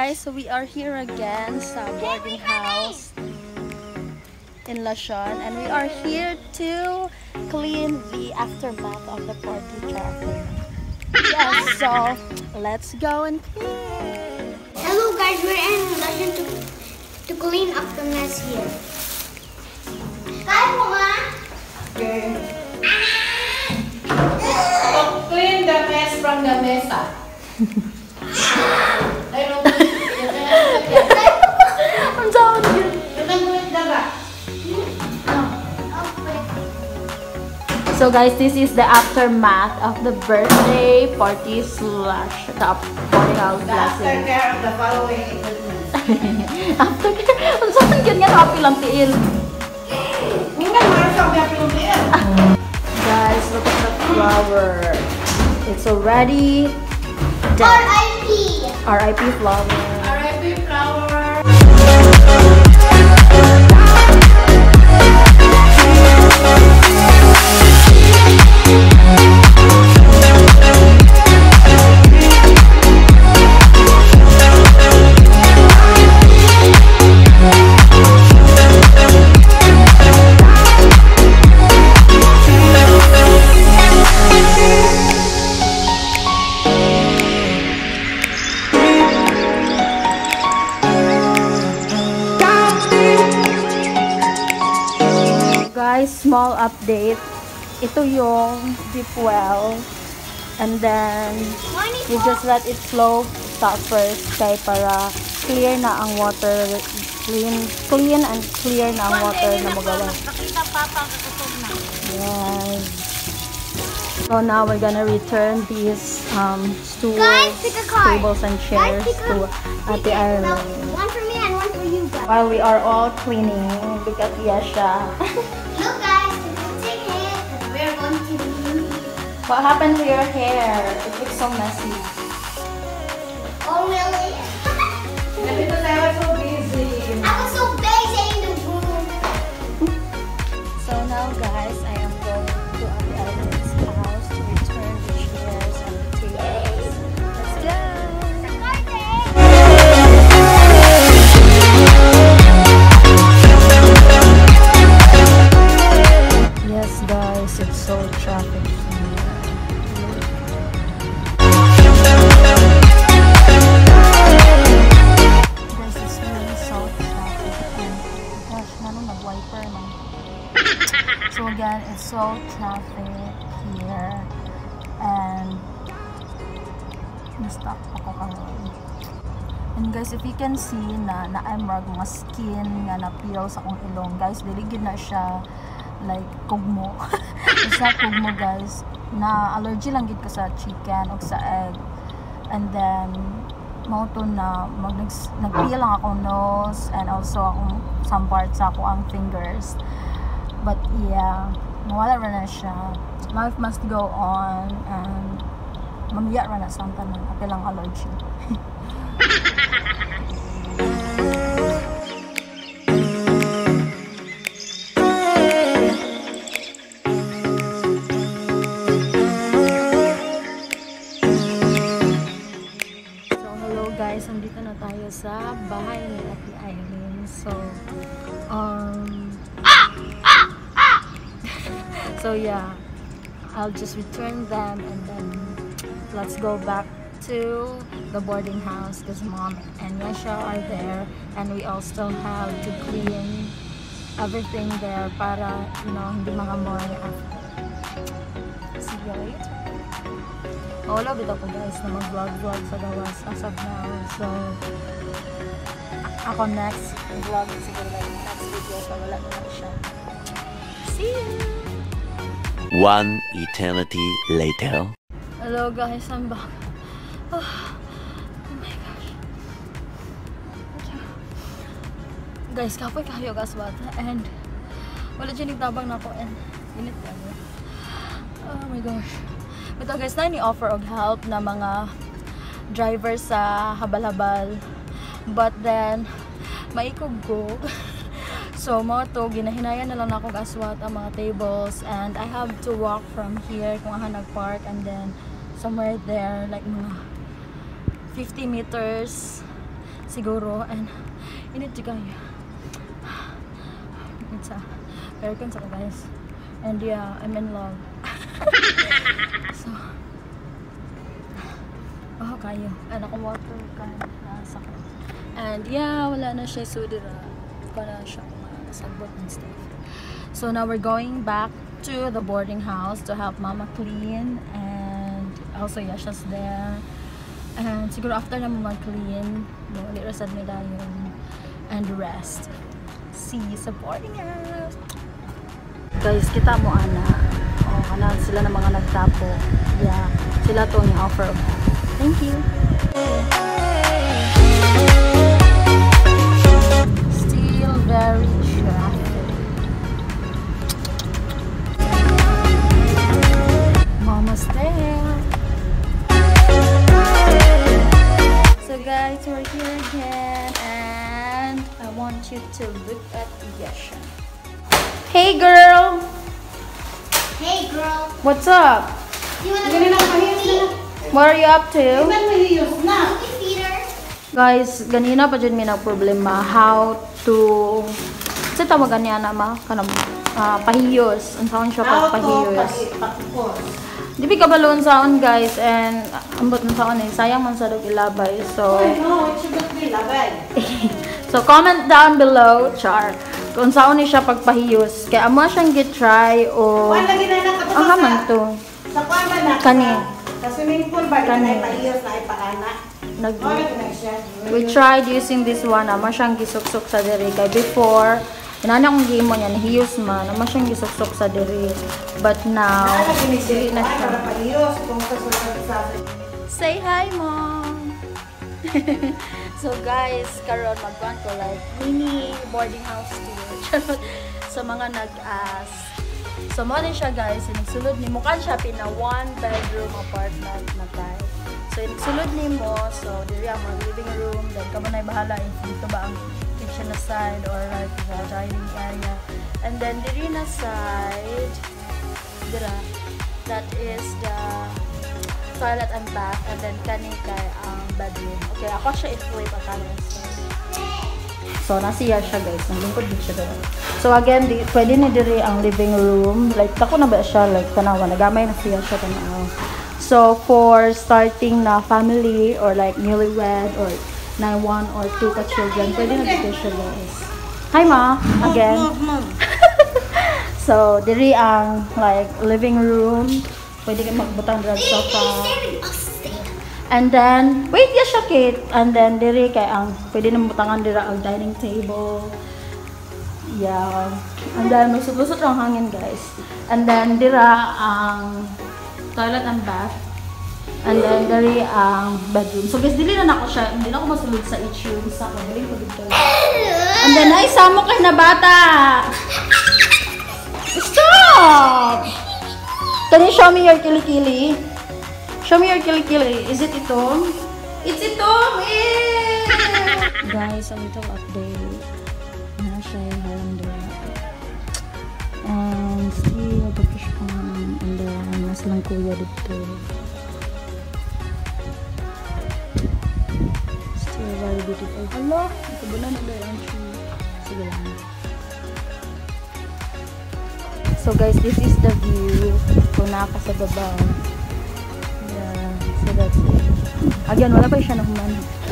guys, so we are here again sa boarding house in Lashon, and we are here to clean the aftermath of the party traffic. Yes, so let's go and clean. Hello guys, we're in Lashon to clean up the mess here. Kaya mo nga? Okay. Clean the mess from the mesa. Ang sound yun. So guys, this is the aftermath of the birthday party slash the boarding house blessing. Aftercare of the following equipment. Aftercare? Ang sound yun nga, happy lang tiil. Guys, look at the flower. It's already done. R.I.P. R.I.P. flower. R.I.P. flower. Guys, small update. Ito yung deep well. And then, you just let it flow stop first kay para clear na ang water. Clean and clear na ang water na magawa. Yes. So now we're gonna return these stools, tables, and chairs to Ate Arlene. One for me and one for you guys. While we are all cleaning, look at Yesha. Look guys, take it. We're going to leave. What happened to your hair? It looks so messy. Oh really? Because I was so busy. I was so busy in the room. So now guys, I am going to Ate Arlene's house to return the chairs and the tables. Let's go! Yes guys, it's so traffic here. Guys, it's really so traffic and gosh, nano nag-wiper na. So again, it's so traffic here and na-stop ako karon. And guys, if you can see na na-emerald mga skin nga na-peel sa akong ilong, guys, diligid na siya like kugmo. It's not kugmo guys, na allergy lang gid ko sa chicken o sa egg. And then mauto na nag-peel lang ako nose and also akong some parts ako ang fingers. But yeah, mawala ra na siya. Life must go on and mamiya ra na sa tanan at lang allergy. Guys, nandito na tayo sa bahay ni Ate Aileen. So, so yeah, I'll just return them and then let's go back to the boarding house because Mom and Yesha are there and we all still have to clean everything there para, you know, hindi mga more after. See you later. Wala bitaw ko guys na mag-vlog sa gawas as of now. So, ako next vlog siguro like next video so wala na siya. See you! One eternity later. Hello guys, I'm back. Oh my gosh. Guys, kapoy kayo kaswat and wala dyan nagtabang na ako and init kayo. Oh my gosh. Ito guys, na ni-offer og help na mga driver sa habal-habal. But then, maikog-gog. So, mga to, ginahinayan na lang ako aswat ang mga tables. And I have to walk from here kung aha nag-park. And then, somewhere there, like mga 50 meters siguro, and init juga it's a very good guys, and yeah, I'm in love. So kayo, and ako water kan sakit, and yeah, wala na siya sudira para siya sagbot and stuff. So now we're going back to the boarding house to help mama clean, and also Yasha's there. And siguro after na mag-clean, ulit rasad nila yun and rest. See you sa boarding house. Guys, kita mo ana. Kanan sila na mga nagtapo. Yeah, sila to yung offer. Thank you. Still very traffic. Mama's there. So guys, we're here again, and I want you to look at Yasha. Hey girl! Hey girl. What's up? You wanna Ganun ang mahiyos na. What are you up to? Iban mahiyos na. feed her? Guys, ganina pa dyan may problema how to sa tawagan niya na ma kanang pahiyos. Ang saon siya pag pahiyos. Di ba kabalon saon guys, and ambot ng saon sayang man sa dog ilabay. So No, it should be labay. so comment down below, char, kung saan ni siya pagpahiyos. Kaya amo siyang gitry o Kuan lagi na nakapasok ang haman to. Sa kuan man na. Kani. Sa swimming pool ba Kani. na ipahiyos na ipakana. Nag Wala na siya. We tried using this one. Amo siyang gisuksok sa diri. Kaya before, inana kong game mo niya, nahiyos man. Amo siyang gisuksok sa diri. But now, dili na siya. Para pahiyos kung sa Say hi, Mom! So guys, karon magkuhan ko like mini boarding house tour. Sa mga nag-ask. So mo din siya guys, inigsulod ni mo kan siya pina 1 bedroom apartment na type. So inigsulod ni mo, so diri ang mga living room, then kamo na bahala if dito ba ang kitchen na side or like the dining area. And then diri na side, dira, that is the toilet and bath, and then kani kay ang bedroom. Okay, ako siya i-flip akala so. So nasiya siya guys, nalungkot din siya dito. So again, pwede ni diri ang living room. Like tako na ba siya like tanawa, nagamay na siya tanaw. So for starting na family or like newlywed or na 1 or 2 ka children, pwede na dito siya guys. Hi ma, again. So diri ang like living room. Pwede kayo magbutang dira sa sofa. And then, wait, yes siya, Kate. And then, diri kay ang, pwede nang butangan dira ang dining table. Yeah. And then, lusot-lusot lang hangin, guys. And then, dira ang toilet and bath. And then, diri ang bedroom. So, guys, dili na ako siya. Hindi na ako masulod sa each room. Sa ako, dili ko dito. And then, ay, samo kayo na bata! Stop! Can you show me your kilikili? Show me your kilikili. Is it ito? It's ito! Guys, a little update. Na siya yung harang dira. And still, bakish pa nga. And then, mas lang kuya dito. Still very beautiful. Hello! Ito ba na nagdayan siya? Sige lang. So guys, this is the view. Kung naka sa baba. Yeah, so that's it. Again, wala pa siya nahuman.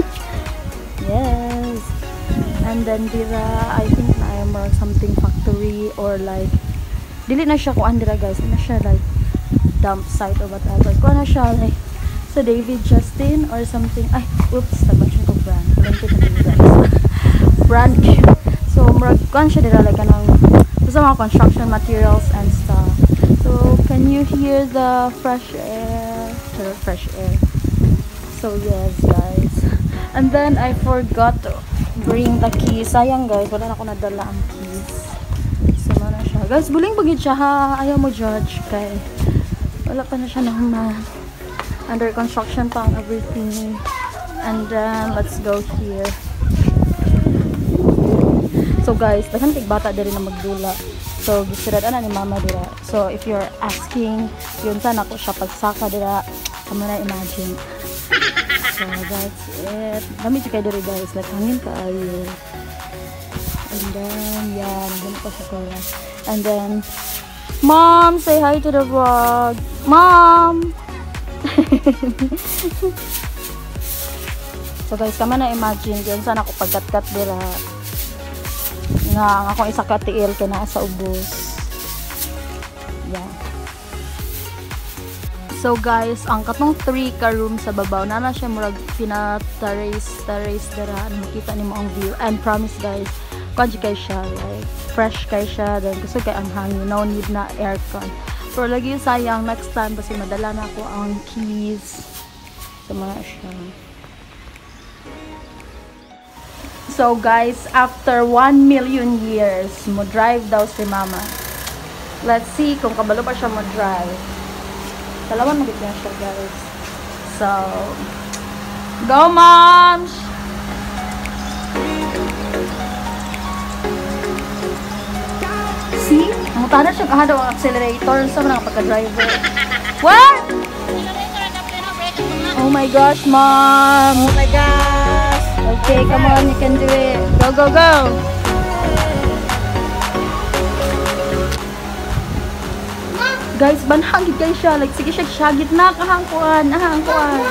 Yes. And then dira, I think na I'm something factory or like dili na siya kuan dira guys. Na siya like dump site or whatever. Kuan na siya like sa David Justin or something. Ay, oops, tabat siya ko brand. Kulantin na din guys. Brand new. So, kuan siya dira like kanang some mga construction materials and stuff. So, can you hear the fresh air? Fresh air. So, yes, guys. And then, I forgot to bring the keys. Sayang, guys. Wala na ako nadala ang keys. So, na siya. Guys, buling bagid siya, ha? Ayaw mo judge, kay wala pa na siya naman. Under construction pa ang everything. And then, let's go here. So guys, dasan kay bata diri na magdula. So gisirad ana ni mama dira. So if you're asking, yun sana ako siya pagsaka dira, kamo na imagine. So that's it. Dami siya kayo diri guys. Like hangin kaayo. And then yeah, ganun pa siya kaya. And then Mom, say hi to the vlog. Mom. So guys, kama na imagine diyan sana ako pagkat-kat dira. Nga akong isa ka tiil kay naa sa ubos. Yeah. So guys, ang katong 3 ka room sa babaw na siya murag pina-terrace dara, makita nimo ang view. And promise guys, kanji kay siya like fresh kay siya, then gusto kay ang hangin, no need na aircon. Pero lagi sayang next time kasi madala na ako ang keys sa mga siya. So guys, after 1 million years, mo drive daw si Mama. Let's see kung kabalo pa siya mo drive. Dalawan magiging niya siya guys. So, go moms! See? Ang tana siya kahadaw ang accelerator sa mga pagka-driver. What? Oh my gosh, Mom! Oh my gosh! Okay, come on, you can do it. Go, go, go! Guys, banhagid kayo siya. Like, sige siya, syagit na kahangkuan. Ahangkuan.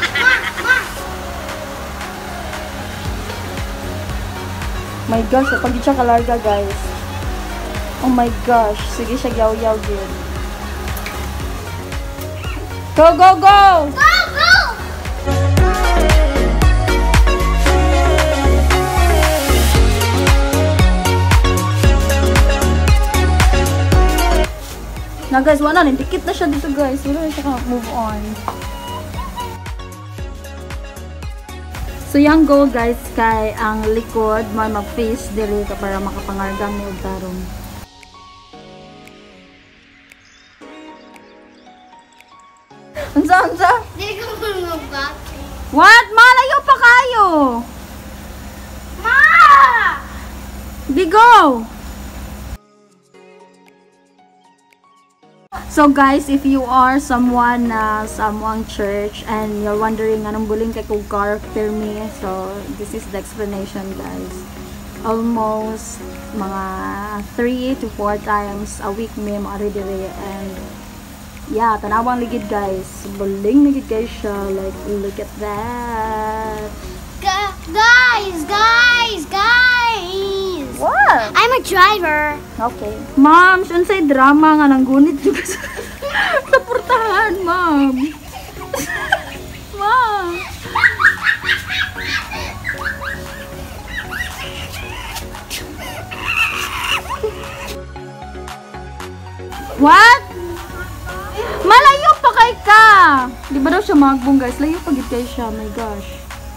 My gosh, pag siya kalarga, guys. Oh my gosh, sige siya yaw-yaw din. Go, go, go! Go, go! Na guys, wala na, dikit na siya dito guys. Wala na siya move on. So yung goal guys kay ang likod may mag-face diri ka para makapangargam ni og tarong. Unsa? Dili ko mag-back. What? Malayo pa kayo. Ma! Di go. So guys, if you are someone na someone church and you're wondering anong buling kay kung car permi, so this is the explanation guys. Almost mga 3 to 4 times a week may maari dire, and yeah, tanawang ligid guys. Buling ligid guys siya, like look at that. Guys! What? I'm a driver. Okay. Ma'am, unsay drama nga nang gunit juga sa portahan, ma'am. Ma'am. What? Malayo pa kay ka. Di ba daw siya magbong guys? Layo pa gid kay siya. My gosh.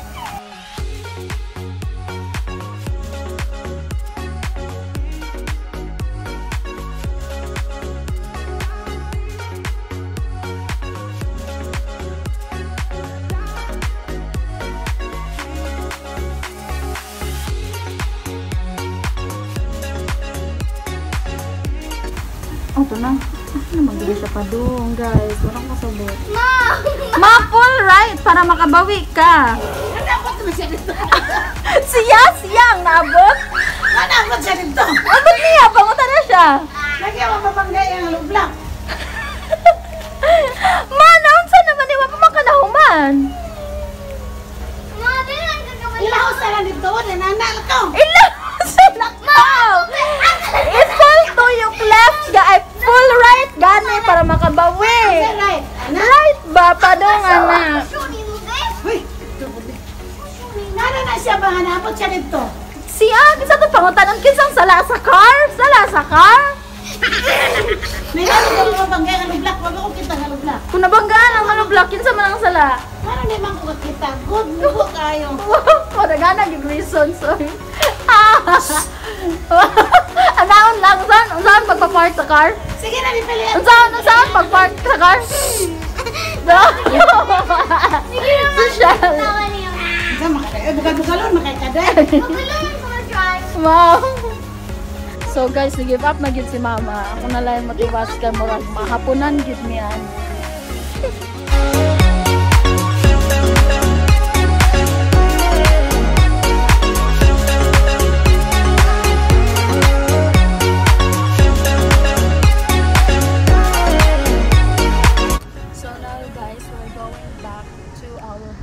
Oh, ito na. Naman gila siya pa doon, guys. Walang kasabot. Mom! Ma-full right para makabawi ka. Nanakot na siya dito. Siyang naabot. Nanakot siya dito. Abot niya, pangutan na siya. Lagi ako mapanggay ang lublak. Manaon sa naman, di ba pa makanahuman? Ma, dili lang gagawin. Ilaos na lang dito. Nananal ko. Ilang sa nakmaw. I-full to yung left, ay full right, gani para makabawi. Right. Anak. Right ba, padong anak? Shuni mo, guys. Uy. Nana na siya ba? Hanapot siya dito. Siya, kisa to pangutan, kinsang sala sa car? Sala sa car? May nani ko mapanggay ang lublak. Wag ako kita ang lublak. Kung nabanggaan ang manublock, kinsa man ang sala? Para di man ko kita. Good buko kayo. Madagana yung reason, sorry. Anaon lang, saan magpa-park sa car? Sige na, nipilihan. Saan pag-park sa car? No! Social! Tawa niya. Isa makakaya. Bugal-bugalon, makakaday. Maguloy ko mag-drive. Wow! So guys, give up na gid si Mama. Ako na lang matiwas ka murag mahapunan gid niyan.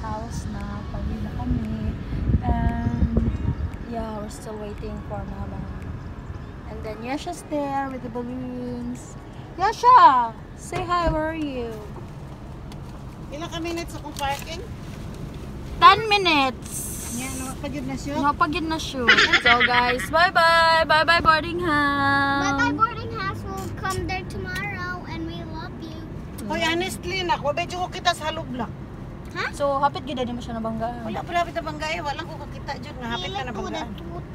house na. Pauwi na kami. And yeah, we're still waiting for Mama. And then Yasha's there with the balloons. Yasha! Say hi, where are you? Ilang ka minutes akong parking? 10 minutes! Yan, nakapagod na siya. Napagid na shoot. So guys, bye-bye! Bye-bye boarding house! Bye-bye boarding house. We'll come there tomorrow and we love you. Hoy, honestly na, medyo ko kita sa Halublak. So, hapit gid di mo siya nabanggaan. Wala pa lapit na banggae, walang ko kakita dyan nga, hapit ka na banggaan.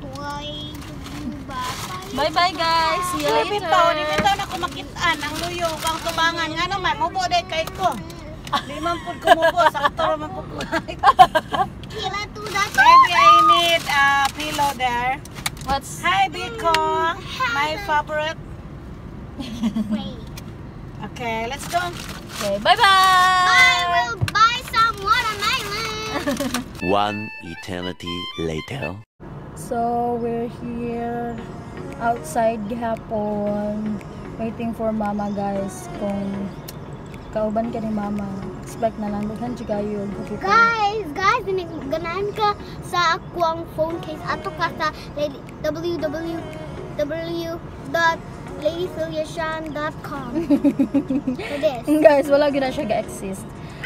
Bye-bye guys! See you Di later! bitaw na kumakitaan, ang luyo, ang tubangan. Nga naman, mubo day kay ko. Di man po kumubo, sakto man po ko. Maybe I need a pillow there. What's... Hi, Biko. My favorite. Wait. Okay, let's go. Okay, bye-bye! I will buy some watermelon. One eternity later. So, we're here outside gihapon waiting for Mama guys. Kung kauban ka ni Mama, expect na lang daghan siya kayo. Guys, ganahan ka sa akwang phone case. Ato ka sa www.ladyfiliashan.com for this. Guys, wala gina siya ga-exist.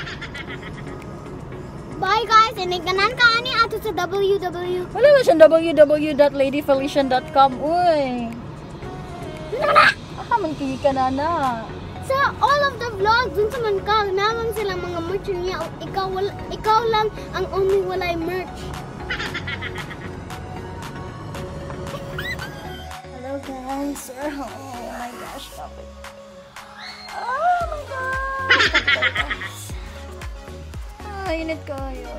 Bye guys, and ganahan ka ani ato sa www. Wala ba siyang www.ladyfelician.com. Uy! Man kaya ka na. Sa all of the vlogs, dun sa man ka, naman sila mga merch niya. Ikaw lang ang only walay merch. Hello guys, we're home. Oh my gosh, stop it. Oh my gosh. Init kayo.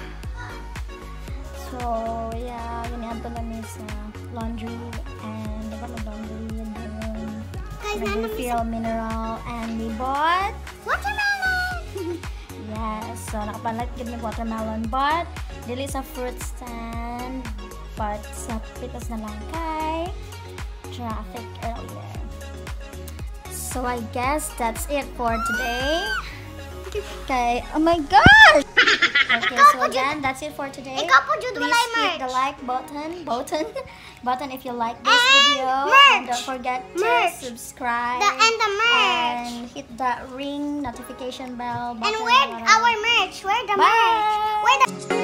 So, yeah, ganyan to lang sa laundry and laundry and then refill mineral and we bought Watermelon! yes, so nakapalit gid ng watermelon but dili sa fruit stand but sa pitas na lang kay traffic earlier. So I guess that's it for today. Okay, oh my gosh! Okay, so again, that's it for today. Ikaw po jud Please walay hit the merch. like button if you like this video. And merch. don't forget to Merch. subscribe And the merch. and hit that ring notification bell button. And where our merch? Where the Bye. merch? Where the